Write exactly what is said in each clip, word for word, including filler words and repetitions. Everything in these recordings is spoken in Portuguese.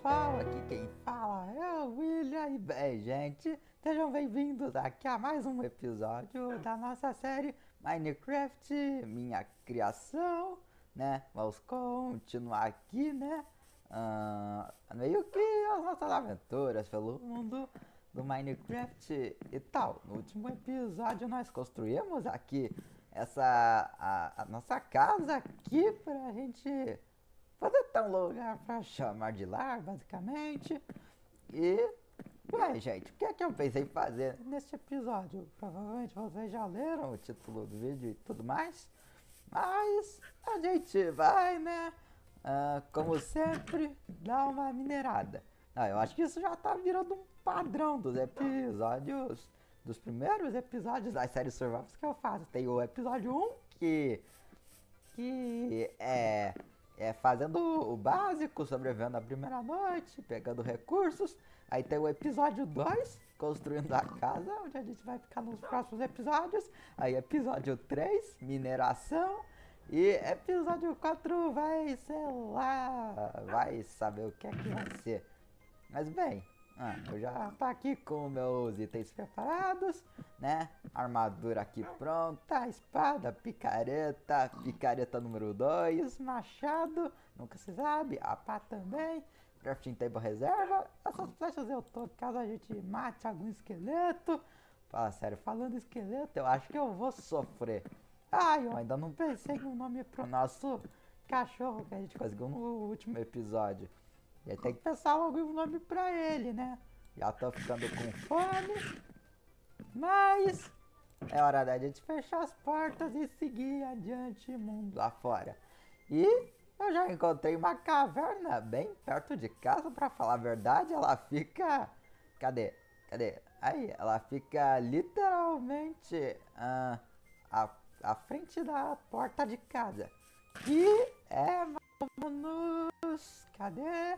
pessoal, aqui quem fala é o William e bem, gente, sejam bem-vindos aqui a mais um episódio da nossa série Minecraft, minha criação, né? Vamos continuar aqui, né? Ah, meio que as nossas aventuras pelo mundo do Minecraft e tal. No último episódio nós construímos aqui essa a, a nossa casa aqui pra gente poder ter um lugar pra chamar de lar, basicamente. E, bem, gente, o que é que eu pensei em fazer neste episódio? Provavelmente vocês já leram o título do vídeo e tudo mais. Mas a gente vai, né? Ah, como sempre, dar uma minerada. Ah, eu acho que isso já tá virando um padrão dos episódios, dos primeiros episódios das séries Survivors que eu faço. Tem o episódio um que, que é, é fazendo o básico, sobrevivendo a primeira noite, pegando recursos. Aí tem o episódio dois, construindo a casa, onde a gente vai ficar nos próximos episódios. Aí episódio três, mineração. E episódio quatro vai, sei lá, vai saber o que é que vai ser. Mas bem, ah, eu já tô aqui com meus itens preparados, né? Armadura aqui pronta, espada, picareta, picareta número dois, machado, nunca se sabe, a pá também, crafting table reserva. Essas flechas eu tô caso a gente mate algum esqueleto. Fala sério, falando em esqueleto, eu acho que eu vou sofrer. Ai, eu ainda não pensei no nome pro nosso cachorro que a gente conseguiu no último episódio. E aí tem que pensar logo um nome pra ele, né? Já tô ficando com fome. Mas é hora da gente fechar as portas e seguir adiante mundo afora. E eu já encontrei uma caverna bem perto de casa, pra falar a verdade. Ela fica... Cadê? Cadê? Aí, ela fica literalmente ah, a, à frente da porta de casa. E é, manos... Cadê?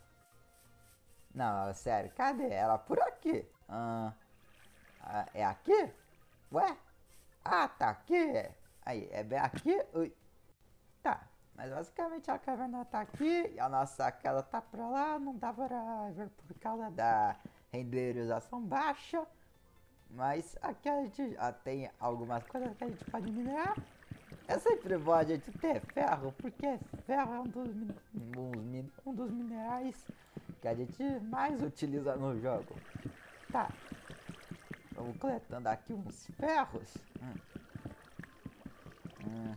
Não, sério, cadê? Ela por aqui. Ah, ah, é aqui? Ué? Ah, tá aqui. Aí, é bem aqui? Ui. Tá, mas basicamente a caverna tá aqui e a nossa casa tá pra lá. Não dá pra ver por causa da renderização baixa. Mas aqui a gente já tem algumas coisas que a gente pode minerar. É sempre bom a gente ter ferro, porque ferro é um dos, um, um dos minerais que a gente mais utiliza no jogo. Tá, vamos coletando aqui uns ferros. Hum. Hum.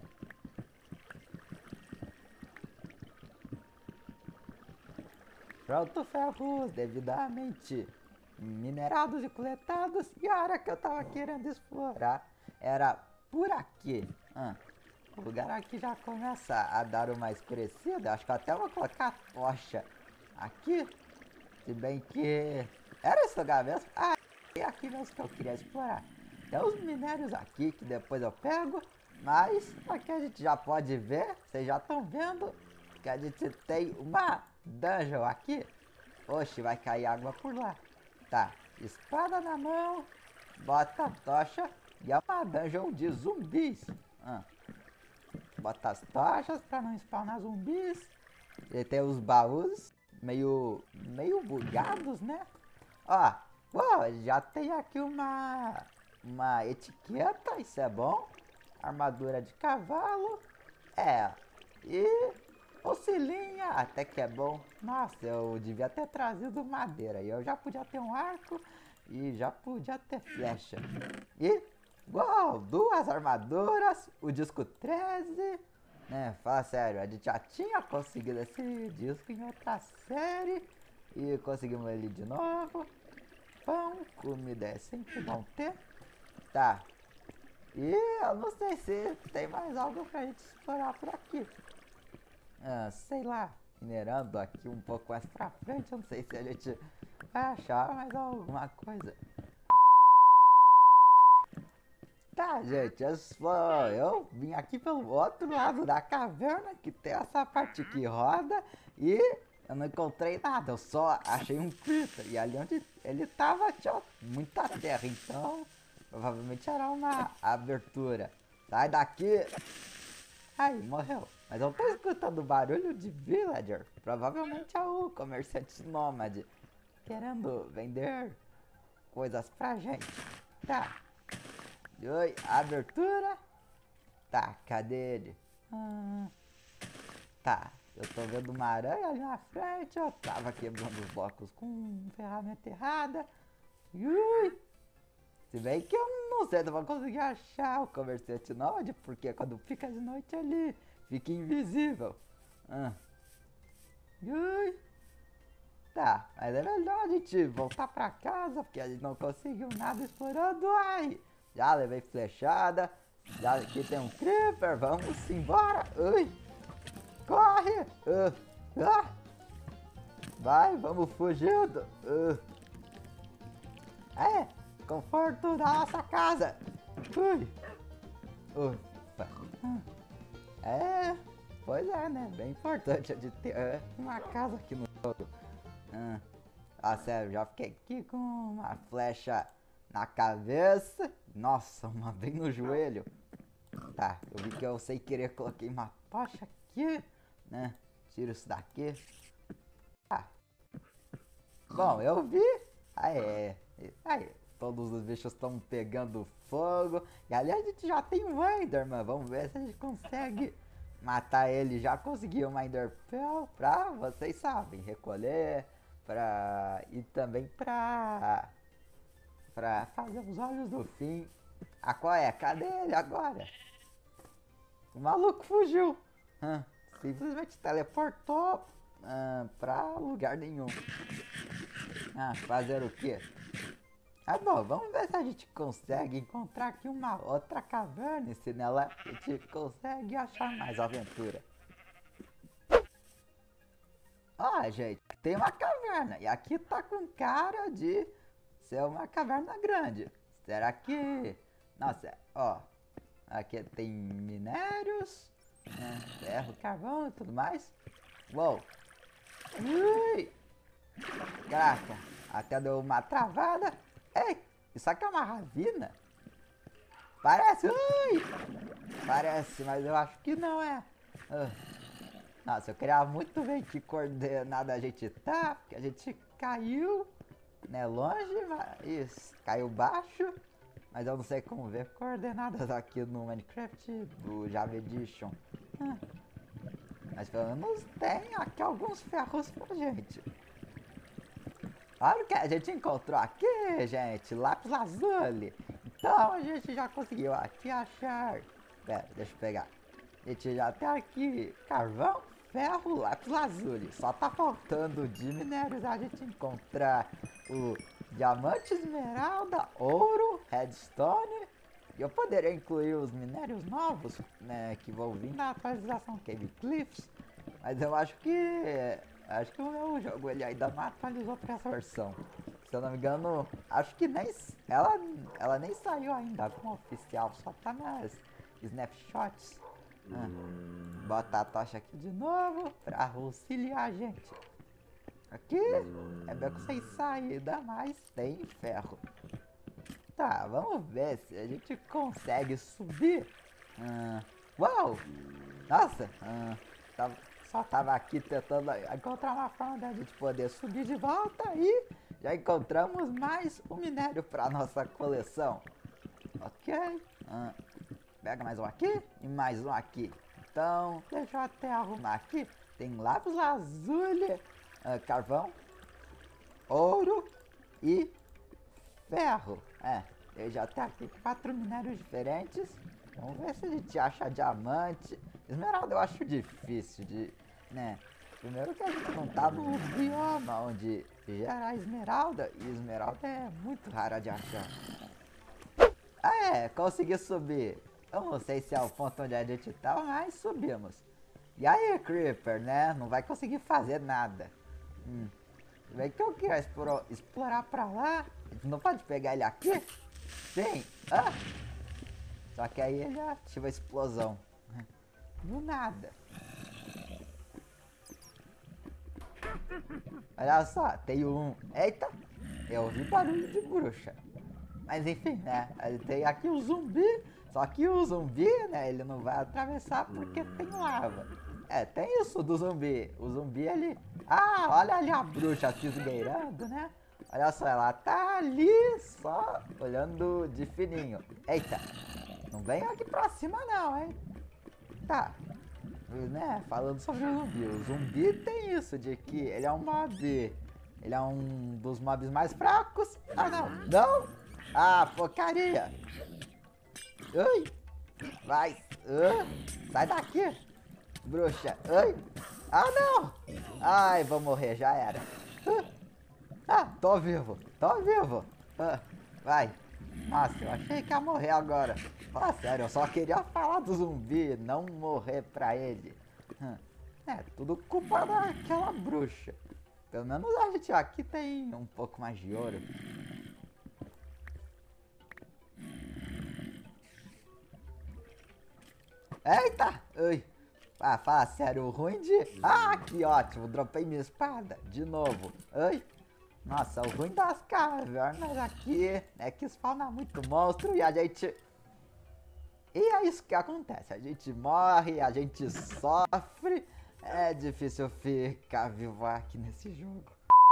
Pronto, ferros devidamente minerados e coletados. E a área que eu tava querendo explorar era por aqui. Hum. O lugar aqui já começa a dar uma escurecida. Acho que até vou colocar a tocha aqui. Se bem que... Era esse lugar mesmo? Ah, é aqui mesmo que eu queria explorar. Tem uns minérios aqui que depois eu pego. Mas aqui a gente já pode ver. Vocês já estão vendo que a gente tem uma dungeon aqui. Oxe, vai cair água por lá. Tá, espada na mão. Bota a tocha. E é uma dungeon de zumbis. Ah. Bota as tochas pra não spawnar zumbis. E tem os baús meio, meio bugados, né? Ó, ó, já tem aqui uma, uma etiqueta, isso é bom. Armadura de cavalo. É, e auxilinha, até que é bom. Nossa, eu devia ter trazido madeira. E eu já podia ter um arco e já podia ter flecha. E... Uau, duas armaduras, o disco treze, né, fala sério, a gente já tinha conseguido esse disco em outra série e conseguimos ele de novo. Pão, comida é sempre bom ter. Tá, e eu não sei se tem mais algo pra gente explorar por aqui. Ah, sei lá, minerando aqui um pouco mais pra frente, eu não sei se a gente vai achar mais alguma coisa. Tá, gente, eu, só, eu vim aqui pelo outro lado da caverna, que tem essa parte que roda, e eu não encontrei nada, eu só achei um creeper, e ali onde ele tava tinha muita terra, então provavelmente era uma abertura. Sai daqui! Ai, morreu. Mas eu tô escutando barulho de villager. Provavelmente é o comerciante nômade querendo vender coisas pra gente. Tá. Oi, abertura. Tá, cadê ele? Ah, tá, eu tô vendo uma aranha ali na frente. Eu tava quebrando os blocos com ferramenta errada. Ui. Se bem que eu não sei se eu vou conseguir achar o comerciante nômade, porque quando fica de noite ele fica invisível. Ah. Ui. Tá, mas é melhor a gente voltar pra casa, porque a gente não conseguiu nada explorando. Ai, já levei flechada, já aqui tem um creeper, vamos embora. Ui, corre. Uh, ah. Vai, vamos fugindo. Uh. É, conforto da nossa casa. Ui. Ufa. É, pois é, né, bem importante de ter é, uma casa aqui no jogo. Ah, ah, sério, já fiquei aqui com uma flecha na cabeça. Nossa, uma bem no joelho. Tá, eu vi que eu sem querer coloquei uma tocha aqui, né? Tiro isso daqui. Tá. Bom, eu vi. Aí, aí, todos os bichos estão pegando fogo. E ali a gente já tem um Enderman. Vamos ver se a gente consegue matar ele. Já consegui uma Enderpearl pra, vocês sabem, recolher. Pra... E também pra... Pra fazer os olhos do fim. Ah, qual é? Cadê ele agora? O maluco fugiu. Hum, simplesmente teleportou hum, pra lugar nenhum. Ah, fazer o quê? Ah, bom, vamos ver se a gente consegue encontrar aqui uma outra caverna. E se nela a gente consegue achar mais aventura. Ó, gente, tem uma caverna. E aqui tá com cara de ser uma caverna grande. Será que... Nossa, ó. Aqui tem minérios, né, ferro, carvão e tudo mais. Uou. Ui. Caraca, até deu uma travada. Ei, isso aqui é uma ravina? Parece, ui. Parece, mas eu acho que não é. Uh. Nossa, eu queria muito ver que coordenada a gente tá, porque a gente caiu, né, longe, mas isso, caiu baixo, mas eu não sei como ver coordenadas aqui no Minecraft do Java Edition. Hum. Mas pelo menos tem aqui alguns ferros pra gente. Olha o que a gente encontrou aqui, gente, lápis lazuli. Então a gente já conseguiu aqui achar. Pera, deixa eu pegar. A gente já tem aqui carvão, ferro, lápis lazuli. Só tá faltando de minérios a gente encontrar o diamante, esmeralda, ouro, redstone. E eu poderia incluir os minérios novos, né, que vão vir na atualização Cave Cliffs. Mas eu acho que... Acho que o meu jogo ele ainda não atualizou pra essa versão. Se eu não me engano, acho que nem... Ela, ela nem saiu ainda como oficial, só tá nas snapshots. Ah, bota a tocha aqui de novo pra auxiliar a gente. Aqui é beco sem saída, mas tem ferro. Tá, vamos ver se a gente consegue subir. Ah, uau! Nossa! Ah, tava, só tava aqui tentando encontrar uma forma da gente poder subir de volta e já encontramos mais um minério para nossa coleção. Ok. Ah, pega mais um aqui e mais um aqui. Então, deixa eu até arrumar aqui. Tem lápis lazuli, uh, carvão, ouro e ferro. É, eu já tenho aqui quatro minérios diferentes. Vamos ver se a gente acha diamante. Esmeralda eu acho difícil de, né? Primeiro que a gente não tá no bioma onde gera esmeralda. E esmeralda é muito rara de achar. É, consegui subir. Eu não sei se é o ponto onde a gente tá, mas subimos. E aí, Creeper, né? Não vai conseguir fazer nada. Hum. Vem que eu quero explorar, explorar pra lá. A gente não pode pegar ele aqui? Sim. Ah. Só que aí ele ativa a explosão. Do nada. Olha só, tem um... Eita! Eu ouvi barulho de bruxa. Mas enfim, né? Tem aqui o zumbi. Só que o zumbi, né? Ele não vai atravessar porque tem lava. É, tem isso do zumbi. O zumbi, ele... Ah, olha ali a bruxa se esgueirando, né? Olha só, ela tá ali só olhando de fininho. Eita, não vem aqui pra cima não, hein? Tá, né? Falando sobre o zumbi. O zumbi tem isso de que ele é um mob. Ele é um dos mobs mais fracos. Ah, não, não! Ah, porcaria! Ui! Vai! Uh, sai daqui! Bruxa! Ui! Ah, não! Ai, vou morrer, já era. Uh, ah, tô vivo! Tô vivo! Uh, vai! Nossa, eu achei que ia morrer agora. Fala sério, eu só queria falar do zumbi, não morrer pra ele. Uh, é, tudo culpa daquela bruxa. Pelo menos a gente aqui tem um pouco mais de ouro. Eita! Ui! Ah, fala sério, o ruim de... Ah, que ótimo, dropei minha espada, de novo. Ui! Nossa, o ruim das cavernas aqui é que spawna muito monstro e a gente... E é isso que acontece, a gente morre, a gente sofre. É difícil ficar vivo aqui nesse jogo.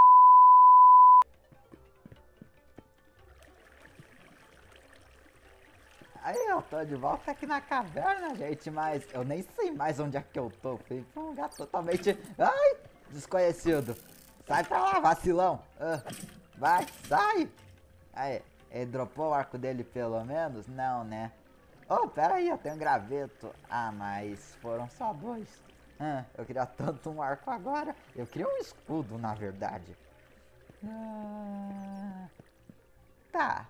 Aí eu tô de volta aqui na caverna, gente, mas eu nem sei mais onde é que eu tô. Fui pra um lugar totalmente... Ai, desconhecido. Sai pra lá, vacilão. Uh, vai, sai. Aí, ele dropou o arco dele pelo menos? Não, né? Oh, pera aí, eu tenho um graveto. Ah, mas foram só dois. Ah, eu queria tanto um arco agora. Eu queria um escudo, na verdade. Ah, tá.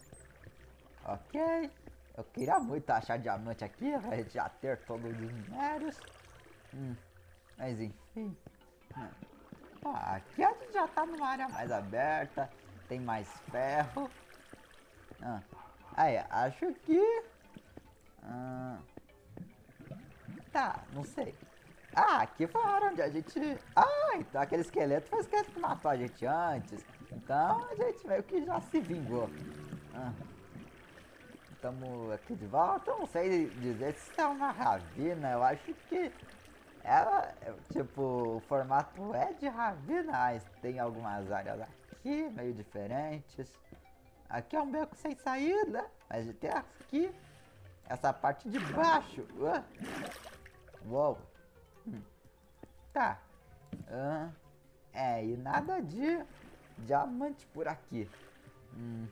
Ok. Eu queria muito achar diamante aqui, pra gente já ter todos os minérios. Hum, mas enfim. Hum. Ah, aqui a gente já tá numa área mais aberta. Tem mais ferro. Ah, aí, acho que... Ah, tá, não sei. Ah, aqui foi a área onde a gente... Ah, então aquele esqueleto foi o esqueleto que matou a gente antes. Então a gente meio que já se vingou. Ah. Estamos aqui de volta, eu não sei dizer se é uma ravina, eu acho que ela, tipo, o formato é de ravina, mas tem algumas áreas aqui meio diferentes. Aqui é um beco sem saída, mas tem aqui, essa parte de baixo. Uh. Uou. Hum. Tá. Uh. É, e nada de diamante por aqui. Hum.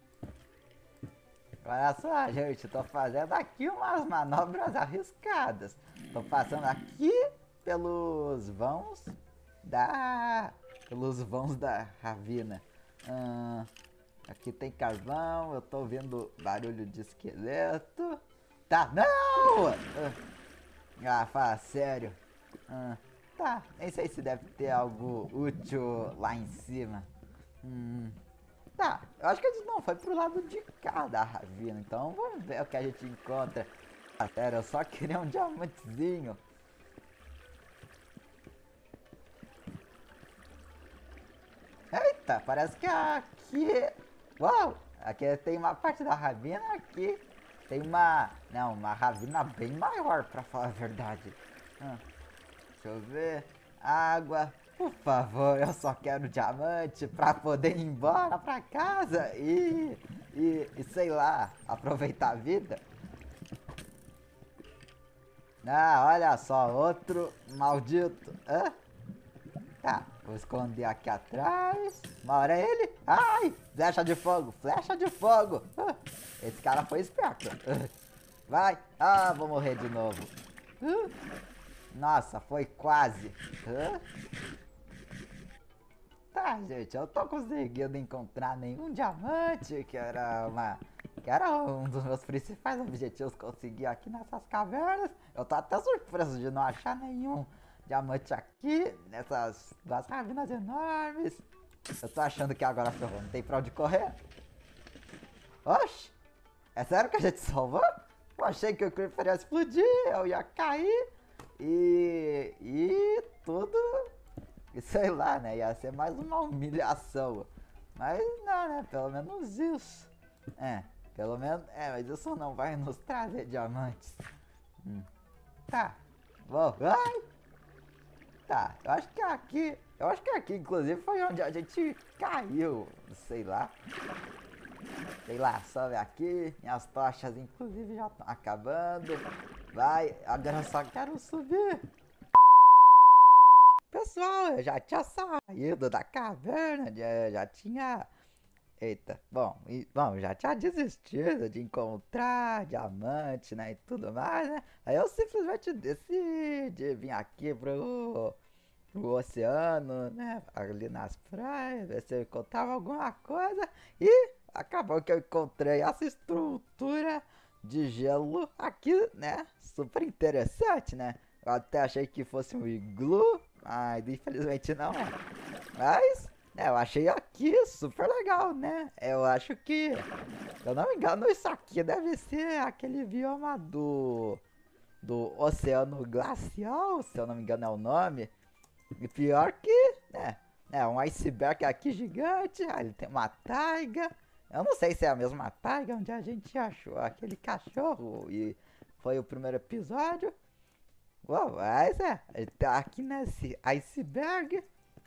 Olha só, gente, tô fazendo aqui umas manobras arriscadas. Tô passando aqui pelos vãos da... pelos vãos da ravina. Hum, aqui tem carvão, eu tô ouvindo barulho de esqueleto. Tá, não! Ah, fala sério. Hum, tá, nem sei se deve ter algo útil lá em cima. Hum... Tá, eu acho que a gente não foi pro lado de cá da ravina, então vamos ver o que a gente encontra. Ah, sério, eu só queria um diamantezinho. Eita, parece que aqui... Uau, aqui tem uma parte da ravina, aqui tem uma... Não, uma ravina bem maior, pra falar a verdade. Hum, deixa eu ver... Água... Por favor, eu só quero diamante pra poder ir embora pra casa e, e, e sei lá, aproveitar a vida. Ah, olha só, outro maldito. Hã? Tá, vou esconder aqui atrás. Uma hora é ele. Ai, flecha de fogo, flecha de fogo. Ah, esse cara foi esperto. Ah, vai. Ah, vou morrer de novo. Ah, nossa, foi quase. Ah. Tá, gente, eu tô conseguindo encontrar nenhum diamante, que era uma... que era um dos meus principais objetivos conseguir aqui nessas cavernas. Eu tô até surpreso de não achar nenhum diamante aqui, nessas duas ravinas enormes. Eu tô achando que agora ferrou, não tem pra onde correr. Oxi, é sério que a gente salvou? Eu achei que o Creeper ia explodir, eu ia cair e... e tudo... E sei lá, né? Ia ser mais uma humilhação. Mas não, né? Pelo menos isso. É, pelo menos... É, mas isso não vai nos trazer diamantes. Hum. Tá. Bom. Ai! Tá, eu acho que aqui, eu acho que aqui inclusive foi onde a gente caiu, sei lá. Sei lá, sobe aqui, minhas tochas inclusive já estão acabando. Vai, agora eu só quero subir. Pessoal, eu já tinha saído da caverna, já, já tinha... Eita, bom, e, bom, já tinha desistido de encontrar diamante, né, e tudo mais, né? Aí eu simplesmente decidi vir aqui pro, pro oceano, né, ali nas praias, ver se eu encontrava alguma coisa. E acabou que eu encontrei essa estrutura de gelo aqui, né, super interessante, né? Eu até achei que fosse um iglu, mas infelizmente não é. Mas... É, eu achei aqui super legal, né? Eu acho que, se eu não me engano, isso aqui deve ser aquele bioma do, do Oceano Glacial, se eu não me engano é o nome. E pior que, né? É um iceberg aqui gigante, aí ele tem uma taiga. Eu não sei se é a mesma taiga onde a gente achou aquele cachorro e foi o primeiro episódio. Uau, mas é, ele tá aqui nesse iceberg.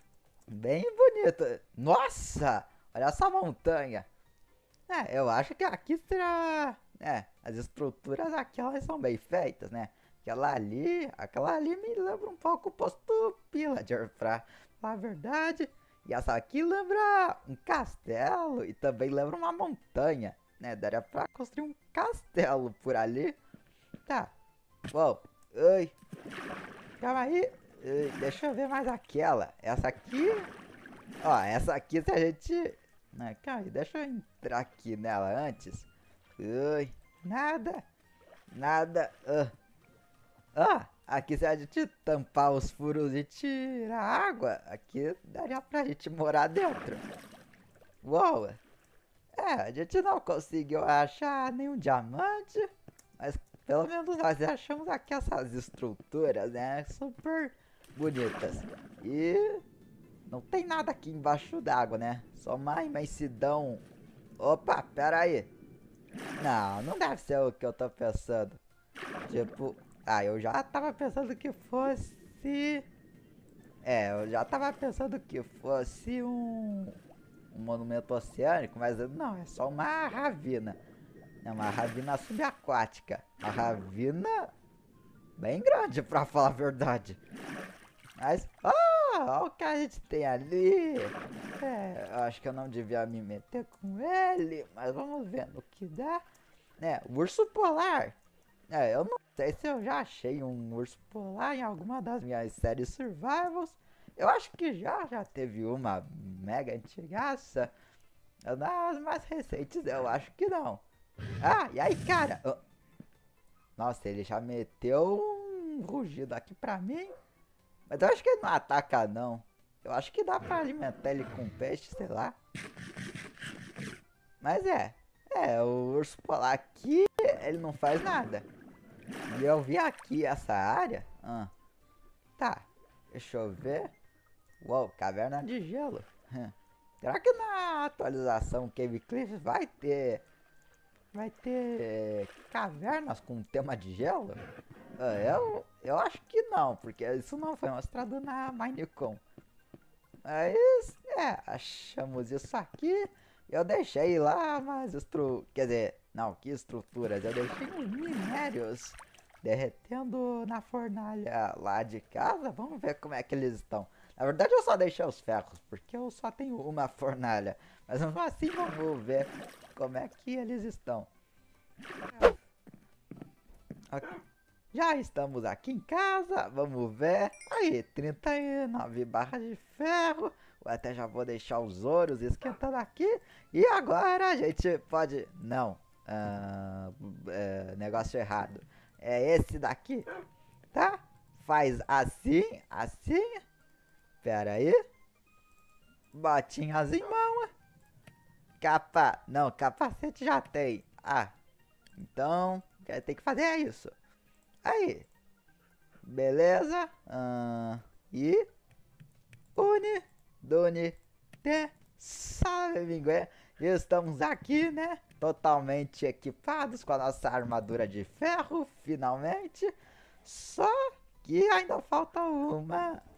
Bem bonito. Nossa! Olha essa montanha. É, eu acho que aqui será... É, as estruturas aqui elas são bem feitas, né? Aquela ali, aquela ali me lembra um pouco o posto Pillager, pra falar a verdade. E essa aqui lembra um castelo e também lembra uma montanha, né? Daria pra construir um castelo por ali. Tá. Uou. Oi. Calma aí. Uh, deixa eu ver mais aquela. Essa aqui. Ó, essa aqui se a gente. Né, calma aí, deixa eu entrar aqui nela antes. Ui, nada. Nada. Ah, ah, aqui se a gente tampar os furos e tirar água, aqui daria pra gente morar dentro. Uou! É, a gente não conseguiu achar nenhum diamante, mas pelo menos nós achamos aqui essas estruturas, né? Super bonitas. E não tem nada aqui embaixo d'água, né? Só uma imensidão. Opa, pera aí. Não, não deve ser o que eu tô pensando. Tipo, ah, eu já tava pensando que fosse... É, eu já tava pensando que fosse um, um monumento oceânico, mas não, é só uma ravina. É uma ravina subaquática. Uma ravina bem grande, pra falar a verdade. Mas, ah, olha o que a gente tem ali. É, eu acho que eu não devia me meter com ele, mas vamos ver no que dá. É, o urso polar. É, eu não sei se eu já achei um urso polar em alguma das minhas séries survivals. Eu acho que já, já teve uma mega antigaça. Nas mais recentes eu acho que não. Ah, e aí, cara? Oh. Nossa, ele já meteu um rugido aqui pra mim. Mas eu acho que ele não ataca, não. Eu acho que dá pra alimentar ele com peixe, sei lá. Mas é. É, o urso polar aqui, ele não faz nada. E eu vi aqui essa área. Ah, tá, deixa eu ver. Uou, caverna de gelo. Será que na atualização Cave Cliff vai ter... Vai ter cavernas com tema de gelo? Ah, eu, eu acho que não, porque isso não foi mostrado na Minecon. Mas, é, achamos isso aqui. Eu deixei lá umas estru... Quer dizer, não, que estruturas. Eu deixei uns minérios derretendo na fornalha lá de casa. Vamos ver como é que eles estão. Na verdade eu só deixei os ferros, porque eu só tenho uma fornalha. Mas mesmo assim vamos ver como é que eles estão. Ok. Já estamos aqui em casa, vamos ver. Aí, trinta e nove barras de ferro. Eu até já vou deixar os ouros esquentando aqui. E agora a gente pode... Não, uh, uh, negócio errado. É esse daqui, tá? Faz assim, assim. Pera aí. Botinhas em mão. Capa... Não, capacete já tem. Ah, então tem que fazer isso. Aí, beleza? Uh, e une, dune, te, salve, estamos aqui, né? Totalmente equipados com a nossa armadura de ferro, finalmente. Só que ainda falta uma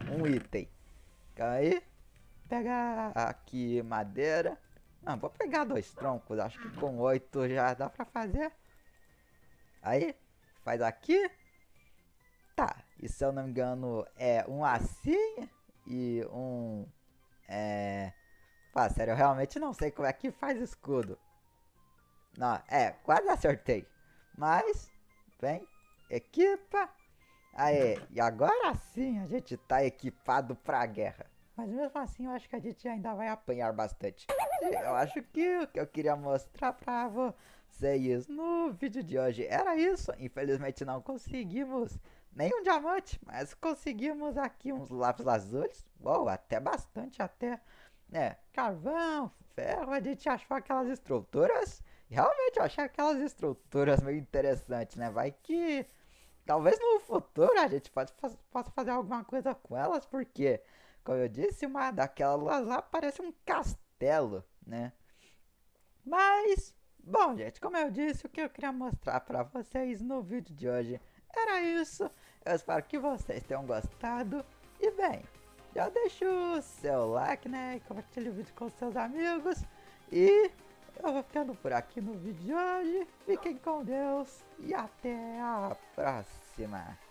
um item. Calma aí. Pegar aqui madeira. Não, vou pegar dois troncos. Acho que com oito já dá pra fazer. Aí, faz aqui. Tá, e se eu não me engano é um assim e um... É... Pá, sério, eu realmente não sei como é que faz escudo. Não, é, quase acertei. Mas, vem, equipa. Aí, e agora sim a gente tá equipado pra guerra. Mas mesmo assim eu acho que a gente ainda vai apanhar bastante. E eu acho que o que eu queria mostrar pra vocês no vídeo de hoje era isso. Infelizmente não conseguimos nenhum diamante, mas conseguimos aqui uns lápis azuis. Uou, até bastante até. É, carvão, ferro, a gente achou aquelas estruturas. Realmente eu achei aquelas estruturas meio interessantes, né? Vai que talvez no futuro a gente pode faz, possa fazer alguma coisa com elas, porque, como eu disse, uma daquelas lá parece um castelo, né? Mas, bom, gente, como eu disse, o que eu queria mostrar pra vocês no vídeo de hoje era isso. Eu espero que vocês tenham gostado. E bem, já deixa o seu like, né? E compartilha o vídeo com seus amigos. E eu vou ficando por aqui no vídeo de hoje. Fiquem com Deus e até a próxima.